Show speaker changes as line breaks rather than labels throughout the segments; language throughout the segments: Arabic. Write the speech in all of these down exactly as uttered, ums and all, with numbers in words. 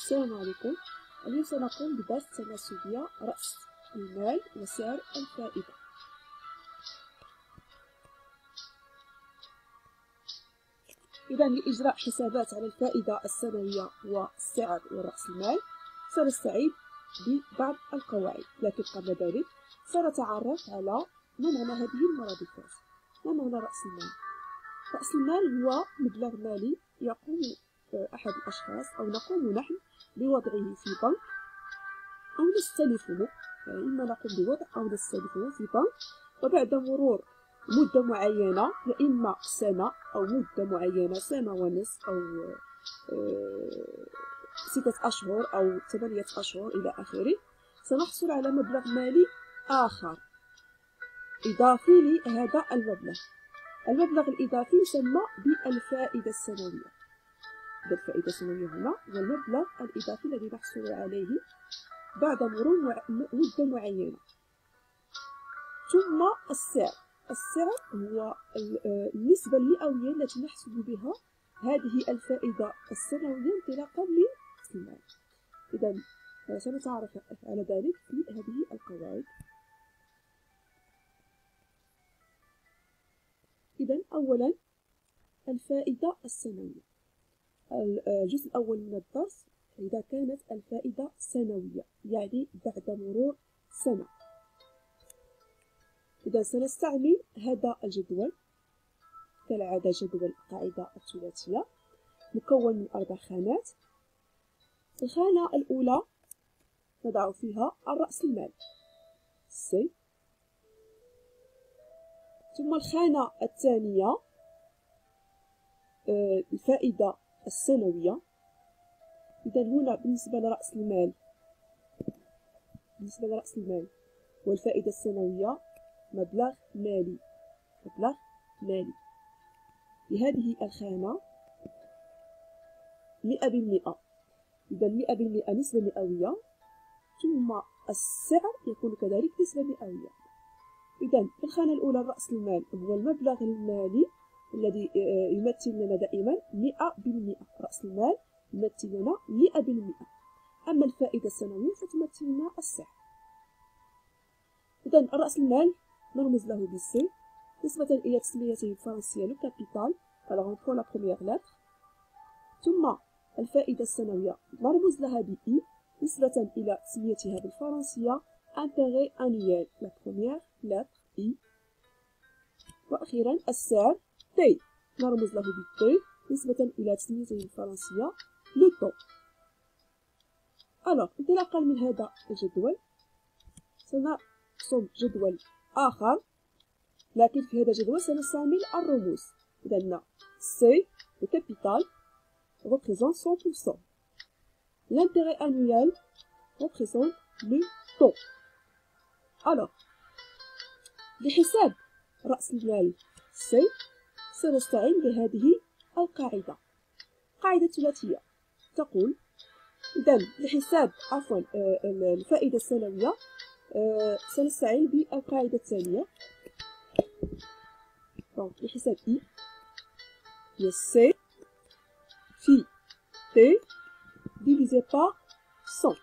السلام عليكم. اليوم سنقوم بدرس تناسبية رأس المال وسعر الفائدة. إذا لإجراء حسابات على الفائدة السنوية والسعر ورأس المال سنستعيد ببعض القواعد، لكن قبل ذلك سنتعرف على ما معنى هذه المرادفات. ما معنى رأس المال؟ رأس المال هو مبلغ مالي يقوم أحد الأشخاص أو نقوم نحن بوضعه في بنك أو نستلفه، يعني إما نقوم بوضع أو نستلفه في بنك، وبعد مرور مدة معينة يا إما سنة أو مدة معينة سنة ونصف أو ستة أشهر أو ثمانية أشهر إلى آخره، سنحصل على مبلغ مالي آخر إضافي لهذا المبلغ. المبلغ الإضافي يسمى بالفائدة السنوية. الفائدة السنوية هنا هو المبلغ الإضافي الذي نحصل عليه بعد مرور مدة معينة. ثم السعر. السعر هو النسبة المئوية التي نحسب بها هذه الفائدة السنوية انطلاقا من رأس المال. إذا سنتعرف على ذلك في هذه القواعد. إذا أولا الفائدة السنوية. الجزء الأول من الدرس إذا كانت الفائدة سنوية، يعني بعد مرور سنة. إذا سنستعمل هذا الجدول كالعادة، جدول القاعدة الثلاثية مكون من أربع خانات. الخانة الأولى نضع فيها الرأس المال سي، ثم الخانة الثانية الفائدة السنوية. إذا هنا بالنسبة لرأس المال بالنسبة لرأس المال والفائدة السنوية مبلغ مالي مبلغ مالي لهذه الخانة مئة بالمئة. إذا مئة بالمئة نسبة مئوية، ثم السعر يكون كذلك نسبة مئوية. إذا في الخانة الأولى رأس المال هو المبلغ المالي الذي يمثل لنا دائما مئة بالمئة. رأس المال يمثل لنا مئة بالمئة، أما الفائدة السنوية فتمثل لنا السعر. إذا رأس المال نرمز له بالسي نسبة إلى تسميته الفرنسية لو كابيتال، alors on prend la première lettre. ثم الفائدة السنوية نرمز لها بإي نسبة إلى تسميتها بالفرنسية intérêt annuel، la première lettre I. وأخيرا السعر تي نرمز له بالتي نسبة إلى تسميته الفرنسية لو تو. alors انطلاقا من هذا الجدول سنرسم جدول آخر، لكن في هذا الجدول سنستعمل الرموز. إذا سي le capital représente cent pour cent. L'intérêt annuel représente le taux. alors لحساب رأس المال سي سنستعين بهذه القاعدة، قاعدة ثلاثية تقول إذا لحساب عفوا الفائدة السنوية سنستعين بالقاعدة التالية. donc لحساب I هي C في T divisé par cent،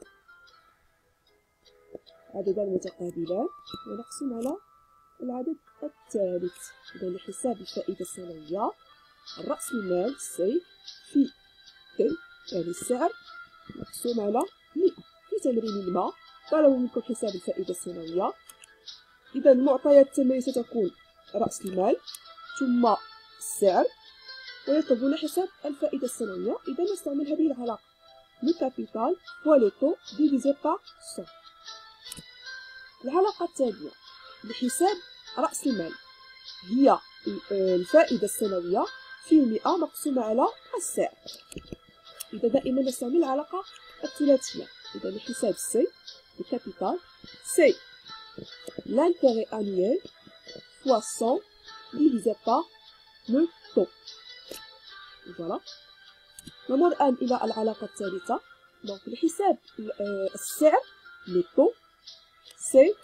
عددان متقابلان ونقسم على العدد الثالث. إذا لحساب الفائدة السنوية رأس المال سي في تي يعني السعر مقسوم على مئة. في تمرين الماء طلبوا منكم حساب الفائدة السنوية. إذا المعطيات التمرين ستكون رأس المال ثم السعر، ويطلبون حساب الفائدة السنوية. إذا نستعمل هذه العلاقة لو كابيتال فوا لو تو ديفيزي بار cent. العلاقة التالية لحساب رأس المال هي الفائدة السنوية في مئة مقسومة على السعر. إذا دائما نستعمل العلاقة الثلاثية. إذا لحساب سي الكابيتال سي l'intérêt annuel fois cent divisé par le taux. فوالا. نمر الآن إلى العلاقة الثالثة. دونك لحساب السعر لو تو سي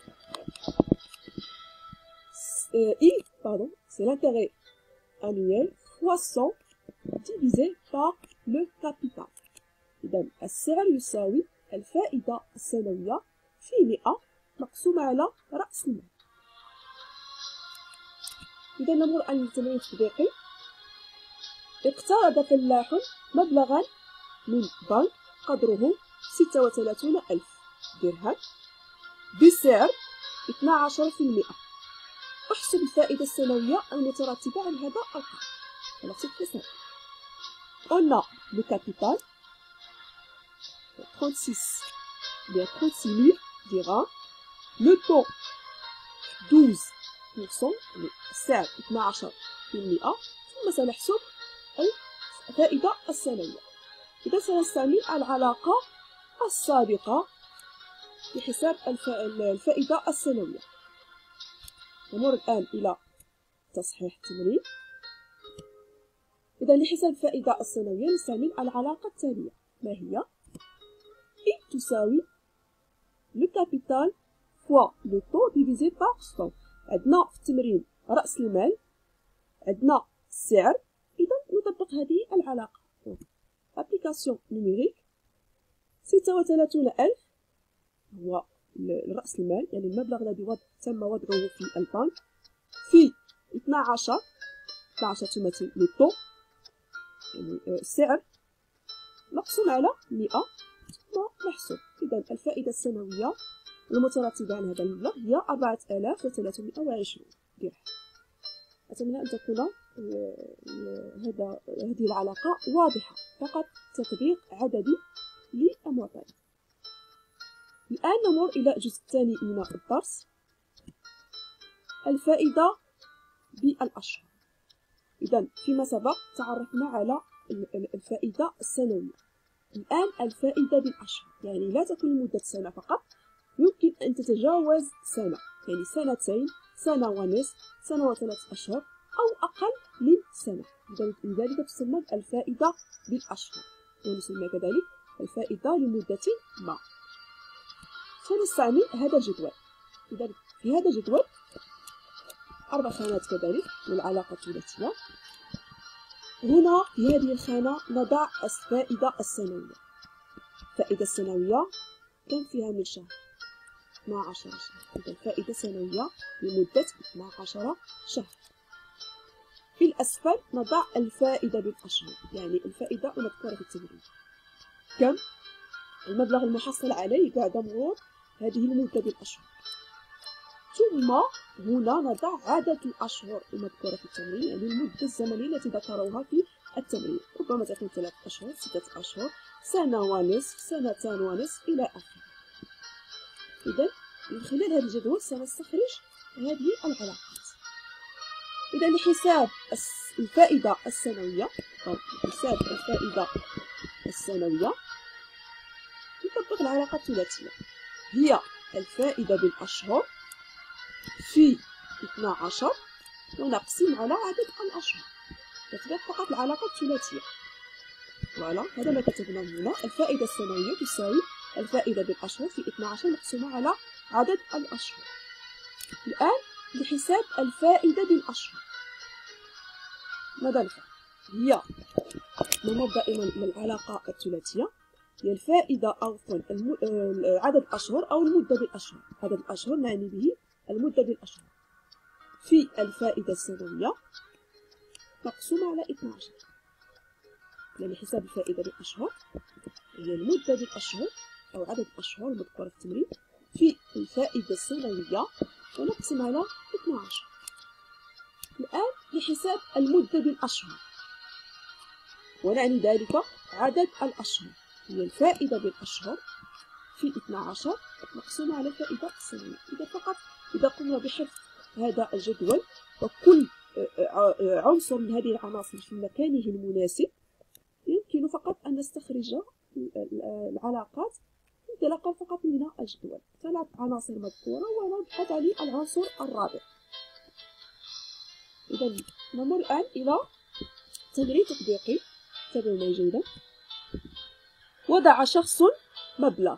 Euh, I, pardon, c'est l'intérêt annuel fois cent divisé par le capital. إذا السعر يساوي الفائدة السنوية في مئة مقسومة على رأس المال. إذا نمر الآن للتمرين التطبيقي. اقترض فلاح مبلغا من بنك قدره ستة وثلاثون ألف درهم بسعر اثني عشر بالمئة. احسب الفائدة السنوية المترتبة على هذا القرض. على سبيل المثال on a le capital trente-six mille dirhams, le taux douze pour cent، السعر اثني عشر بالمئة، ثم سنحسب الفائدة السنوية. إذا سنستعمل العلاقة السابقة لحساب الفائدة السنوية. نمر الآن إلى تصحيح التمرين. إذا لحساب الفائدة السنوية نستعمل العلاقة التالية. ما هي؟ I تساوي le capital fois le taux divisé par cent. عندنا في التمرين رأس المال، عندنا السعر، إذا نطبق هذه العلاقة. أبليكاسيون نيميريك. ستة وثلاثون ألف هو رأس المال، يعني المبلغ الذي وضع تم وضعه في البنك، في اثني عشر اثني عشر تمثل لو طو يعني السعر مقسوم على مئة، ثم نحسب. إذا الفائدة السنوية المترتبة على هذا المبلغ هي أربعة آلاف وثلاثمائة وعشرين درهم. أتمنى أن تكون هذا هذه العلاقة واضحة، فقط تطبيق عددي للمعطيات. الآن نمر إلى الجزء الثاني من الدرس، الفائدة بالأشهر. إذا فيما سبق تعرفنا على الفائدة السنوية، الآن الفائدة بالأشهر، يعني لا تكون لمدة سنة فقط، يمكن أن تتجاوز سنة، يعني سنتين، سنة ونصف، سنة وثلاث أشهر، أو أقل من سنة. لذلك تسمى الفائدة بالأشهر، ونسمى كذلك الفائدة لمدة ما. سنستعمل هذا الجدول. إذا في هذا الجدول أربع خانات كذلك للعلاقة الثلاثية. هنا في هذه الخانة نضع الفائدة السنوية. الفائدة السنوية كم فيها من شهر؟ اثني عشر شهر. إذا الفائدة السنوية لمدة اثني عشر شهر. في الأسفل نضع الفائدة بالأشهر، يعني الفائدة المذكورة في التمرين. كم؟ المبلغ المحصل عليه بعد مرور هذه المدة بالأشهر. ثم هنا نضع عدد الأشهر المذكورة في التمرين، يعني المدة الزمنية التي ذكروها في التمرين، ربما تكون ثلاثة أشهر، ستة أشهر، سنة ونصف، سنتان ونصف، إلى آخره. إذا من خلال هذا الجدول سنستخرج هذه العلاقات. إذا لحساب الفائدة السنوية أو حساب الفائدة السنوية نطبق العلاقة الثلاثية، هي الفائدة بالأشهر في اثني عشر ونقسم على عدد الأشهر. تطبيق فقط العلاقة الثلاثية. فوالا هذا ما كتبناه هنا، الفائدة السنوية تساوي الفائدة بالأشهر في اثني عشر مقسومة على عدد الأشهر. الآن لحساب الفائدة بالأشهر ماذا نفعل؟ هي نمر دائما للعلاقة الثلاثية، هي الفائدة أو الم... عدد الأشهر أو المدة بالأشهر. عدد الأشهر نعني به المدة بالأشهر في الفائدة السنوية مقسومة على اثني عشر، يعني حساب الفائدة بالأشهر هي المدة بالأشهر أو عدد الأشهر المذكورة في التمرين في الفائدة السنوية ونقسم على اثني عشر. الآن لحساب المدة بالأشهر، ونعني ذلك عدد الأشهر، هي الفائدة بالأشهر في اثني عشر مقسومة على الفائدة السنوية. إذا فقط إذا قمنا بحفظ هذا الجدول وكل عنصر من هذه العناصر في مكانه المناسب، يمكن فقط أن نستخرج العلاقات انطلاقا فقط من الجدول. ثلاث عناصر مذكورة ونبحث عن العنصر الرابع. إذا نمر الآن إلى تمرين تطبيقي. تابعوني جيدا. وضع شخص مبلغ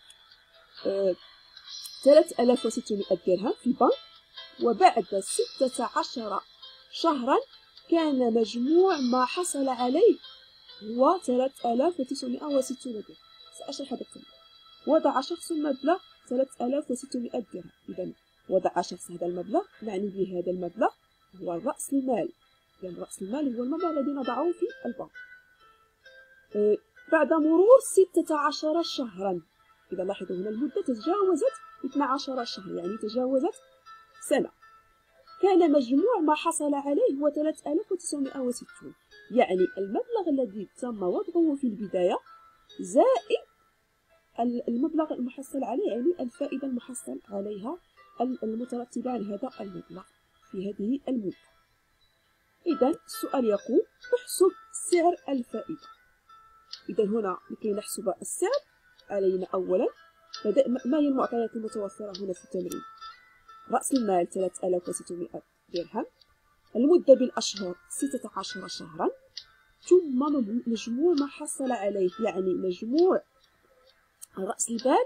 ثلاثة آلاف وستمائة درهم في بنك، وبعد ستة عشر شهرا كان مجموع ما حصل عليه هو ثلاثة آلاف وتسعمائة وستين درهم. سأشرح هذا التمرين. وضع شخص مبلغ ثلاثة آلاف وستمائة درهم. إذا وضع شخص هذا المبلغ، نعني بهذا المبلغ هو رأس المال. إذا رأس المال هو المبلغ الذي نضعه في البنك. أه بعد مرور ستة عشر شهرا، إذا لاحظوا هنا المدة تجاوزت اثنا عشر شهر، يعني تجاوزت سنة. كان مجموع ما حصل عليه هو ثلاثة آلاف وتسعمائة وستون، يعني المبلغ الذي تم وضعه في البداية زائد المبلغ المحصل عليه، يعني الفائدة المحصل عليها المترتبة على هذا المبلغ في هذه المدة. إذا السؤال يقول احسب سعر الفائدة. إذا هنا لكي نحسب السعر علينا أولا ما هي المعطيات المتوفرة هنا في التمرين؟ رأس المال ثلاثة آلاف وستمائة درهم، المدة بالأشهر ستة عشر شهرا، ثم مجموع ما حصل عليه، يعني مجموع رأس المال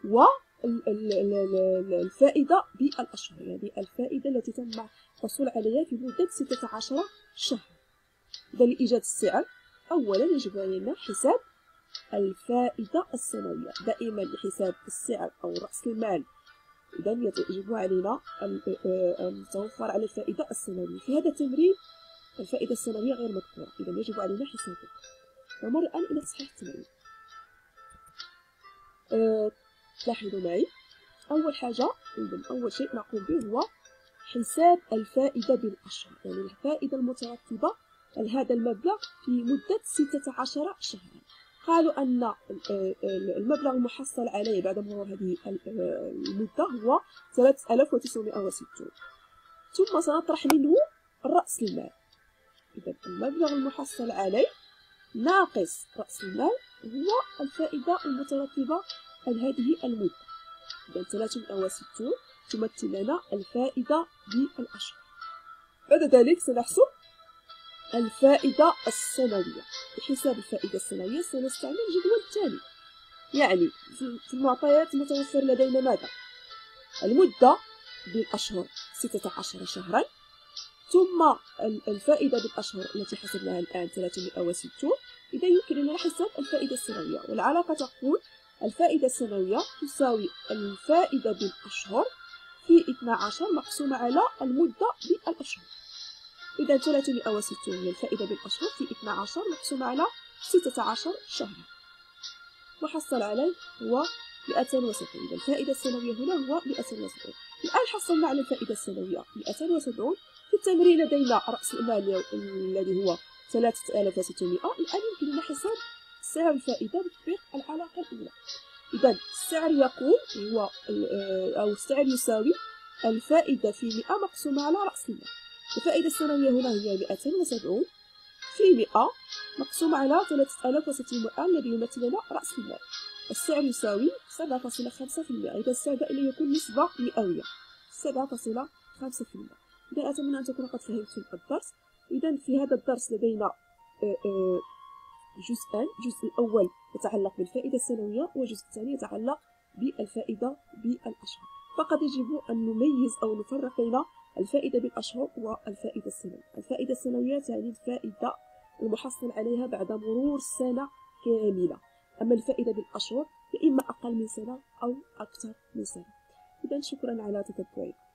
والفائدة بالأشهر، يعني الفائدة التي تم الحصول عليها في مدة ستة عشر شهرا. إذا لإيجاد السعر أولا يجب علينا حساب الفائدة السنوية. دائما لحساب السعر أو رأس المال إذا يجب علينا أن نتوفر على الفائدة السنوية. في هذا التمرين الفائدة السنوية غير مذكورة، إذا يجب علينا حسابها. نمر الآن إلى تصحيح التمرين. أه، لاحظوا معي أول حاجة، إذا أول شيء نقوم به هو حساب الفائدة بالأشهر، يعني الفائدة المترتبة على هذا المبلغ في مدة ستة عشر شهرا. قالوا أن المبلغ المحصل عليه بعد مرور هذه المدة هو ثلاثة آلاف وتسعمائة وستون، ثم سنطرح منه رأس المال. إذا المبلغ المحصل عليه ناقص رأس المال هو الفائدة المترتبة على هذه المدة. إذا ثلاثمائة وستون تمثل لنا الفائدة بالأشهر. بعد ذلك سنحسب الفائدة السنوية. لحساب الفائدة السنوية سنستعمل الجدول التالي، يعني في المعطيات المتوفر لدينا ماذا؟ المدة بالأشهر ستة عشر شهرا، ثم الفائدة بالأشهر التي حسبناها الآن ثلاثمائة وستون. إذا يمكن أن نحسب الفائدة السنوية، والعلاقة تقول الفائدة السنوية تساوي الفائدة بالأشهر في اثنا عشر مقسومة على المدة بالأشهر. إذا ثلاثمائة وستون هي الفائدة بالأشهر في اثنا عشر مقسومة على ستة عشر شهرا، وحصل عليه هو مئتين وسبعين. إذا الفائدة السنوية هنا هو مئتين وسبعين. الآن حصلنا على الفائدة السنوية مئتين وسبعين. في التمرين لدينا رأس المال الذي هو ثلاثة آلاف وستمائة. الآن يمكننا حساب سعر الفائدة بتطبيق العلاقة الأولى. إذا السعر يقول هو أو السعر يساوي الفائدة في مئة مقسومة على رأس المال. الفائدة السنوية هنا هي مئتين وسبعين في مئة مقسومة على ثلاثة آلاف وستمائة الذي يمثل لنا رأس المال. السعر يساوي سبعة فاصلة خمسة بالمئة. إذا السعر دائما يكون نسبة مئوية سبعة فاصلة خمسة بالمئة. إذا أتمنى أن تكونوا قد فهمتم الدرس. إذا في هذا الدرس لدينا جزءان، الجزء الأول يتعلق بالفائدة السنوية، والجزء الثاني يتعلق بالفائدة بالأشهر. فقد يجب أن نميز أو نفرق بين الفائدة بالأشهر والفائدة السنوية. الفائدة السنوية تعني الفائدة المحصل عليها بعد مرور سنة كاملة، أما الفائدة بالأشهر إما أقل من سنة أو أكثر من سنة. إذا شكرا على تتبعكم.